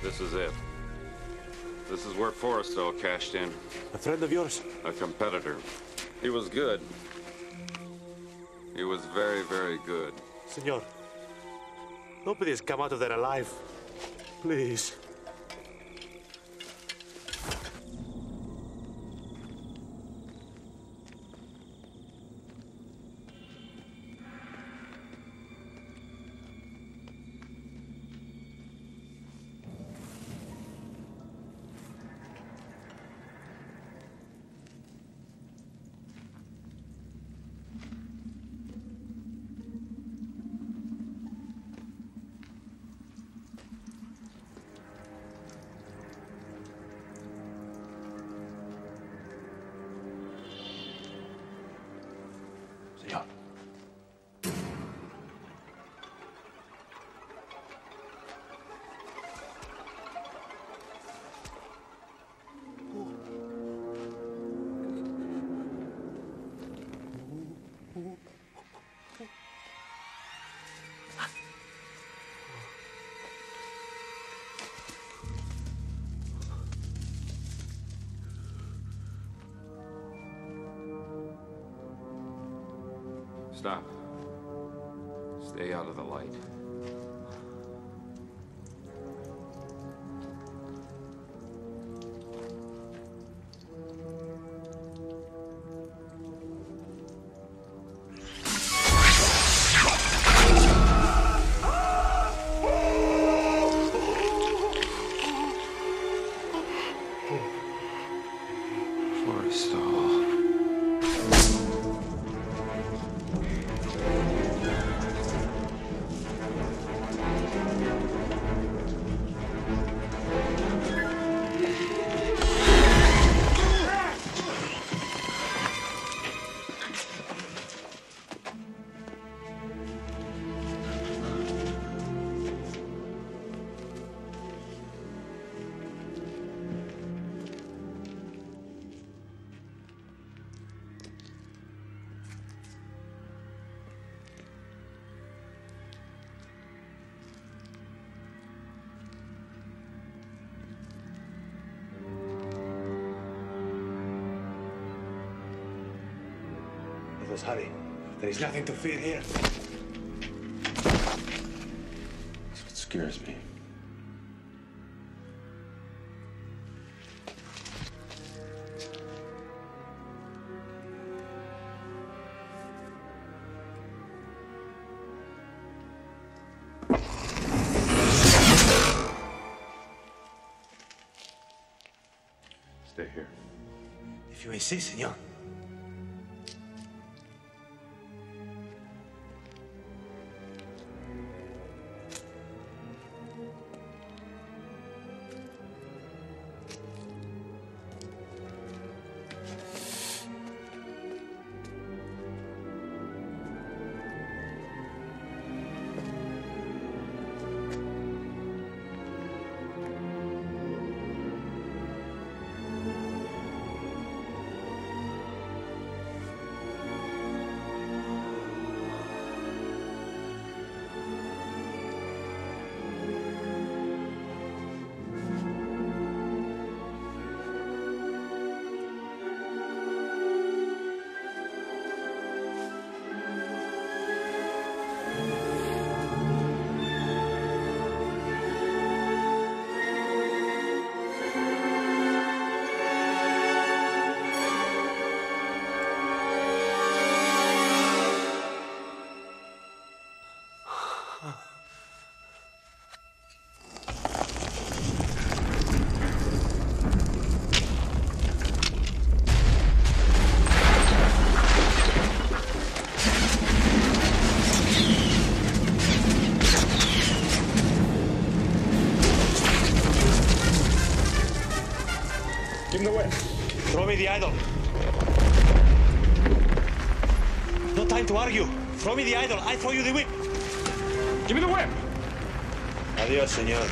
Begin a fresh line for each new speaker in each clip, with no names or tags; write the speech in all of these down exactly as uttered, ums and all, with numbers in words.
This is it. This is where Forrestal cashed in.
A friend of yours?
A competitor. He was good. He was very, very good.
Senor, nobody has come out of there alive. Please.
Stop. Stay out of the light.
Let us hurry. There is nothing to fear here.
That's what scares me.
Stay here.
If you insist, senor. Throw me the idol. No time to argue. Throw me the idol. I throw you the whip.
Give me the whip.
Adios, senor.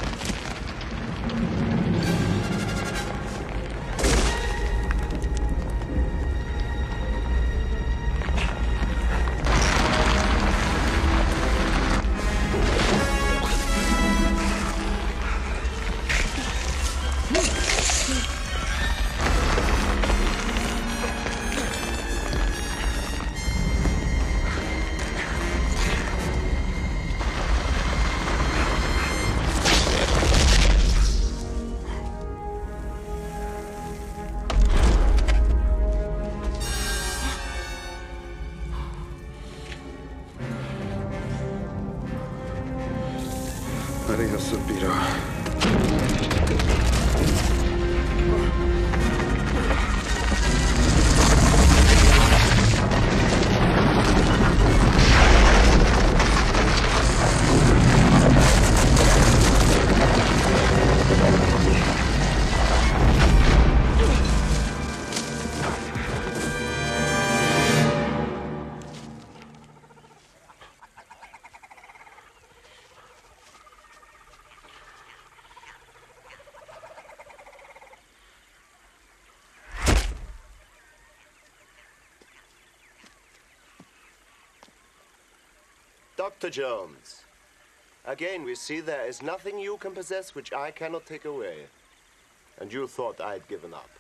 Subito.
Doctor Jones, again we see there is nothing you can possess which I cannot take away. And you thought I'd given up.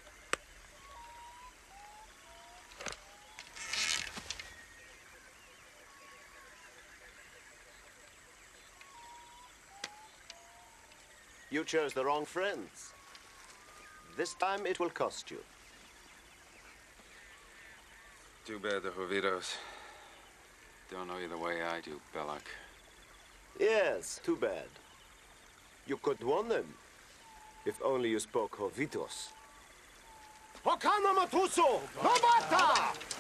You chose the wrong friends. This time it will cost you.
Too bad the Jovitos don't know you the way I do, Belloq.
Yes, too bad. You could warn them. If only you spoke Jovitos. Hokana Matuso! Nobata!